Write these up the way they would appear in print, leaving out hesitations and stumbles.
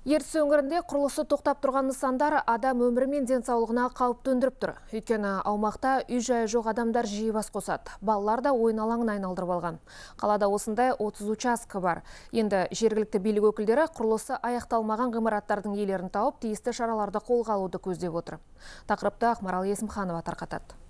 Ертіс өңірінде құрылысы тоқтап тұрған нысандар адам өмірі мен денсаулығына қауіп төндіріп тұр. Өйткені аумақта үй-жайы жоқ адамдар жиі бас қосады. Балалар да ойын алаңын айналдырып алған. Қалада осындай 30 учаскі бар. Енді жергілікті билік өкілдері құрылысы аяқталмаған ғимараттардың иелерін тауып, тиісті шараларды қолға алуды көздеп отыр. Тақырыпты Ақмарал Есімханова тарқатады.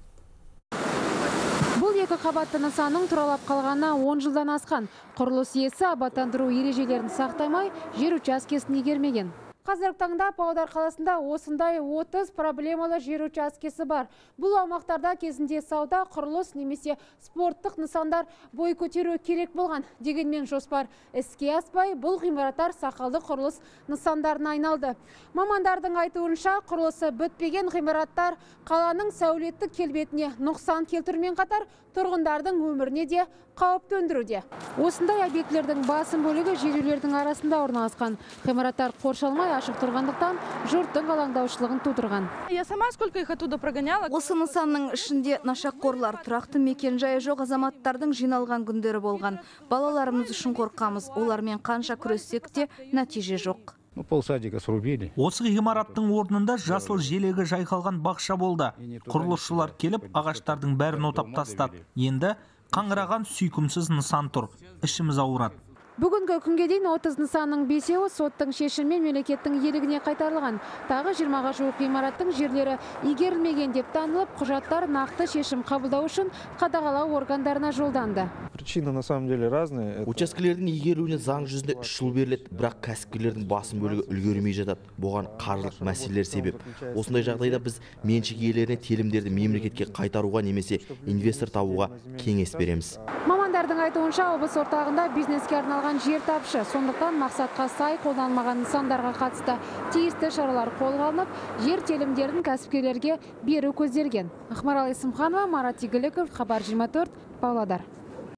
Бұл екі қабатты нысанның тұралап қалғанына 10 жылдан асқан. Құрылыс иесі абаттандыру ережелерін сақтамай, жер учаскесін игермеген. Қазіргі таңда Павлодар қаласында осындай 30 проблемалы жер учаскесі бар. Бұл аумақтарда кезінде сауда, құрылыс немесе спорттық нысандар бой көтеру керек болған. Дегенмен жоспар іске аспай, бұл ғимараттар сақалды құрылыс нысандарына айналды. Мамандардың айтуынша, құрылысы бітпеген ғимараттар қаланың сәулеттік келбетіне нұқсан келтірмен қатар, тұрғындардың өміріне де қауіп төндіруде. Осындай объектілердің басым бөлігі жер үйлердің арасында орналасқан. Ғимараттар қоршалмай ашық тұрғандықтан жұрттың алаңдаушылығын тудырған. Осы нысанның ішінде нашақорлар, тұрақты мекен-жайы жоқ азаматтардың жиналған күндері болған. Балаларымыз үшін қорқамыз. Олармен қанша күрессек те нәтиже жоқ. Осы ғимараттың орнында жасыл желегі жайқалған бақша болды. Құрылысшылар келіп, ағаштардың бәрін отап тастады. Енді қаңыраған сүйкімсіз нысан тұр. Ішіміз ауырады. Бүгінгі күнге дейін 30 нысанның 5-еуі соттың шешімімен мемлекеттің иелігіне қайтарылған. Тағы 20-ға жуық ғимараттың жерлері игерілмеген деп танылып, құжаттар нақты шешім қабылдау үшін қадағалау органдарына жолданды. Причина на самом деле разные. Учаскелердің игерілуіне заң жүзінде 3 жыл беріледі, бірақ кәсіпкерлердің басым бөлігі үлгермей жатады. Бұған қаржылық мәселелер себеп. Осындай жағдайда біз меншік иелеріне телімдерді мемлекетке қайтаруға немесе инвестор табуға кеңес береміз. Мамандардың айтуынша, облыс орталығында бизнеске арналған жер тапшы. Сондықтан мақсатқа сай қолданылмаған нысандарға қатысты тиісті шаралар қолға алынып, жер телімдерін кәсіпкерлерге беру көзделген. Ақмарал Есімханова, Марат Игіліков, Хабар 24, Павлодар.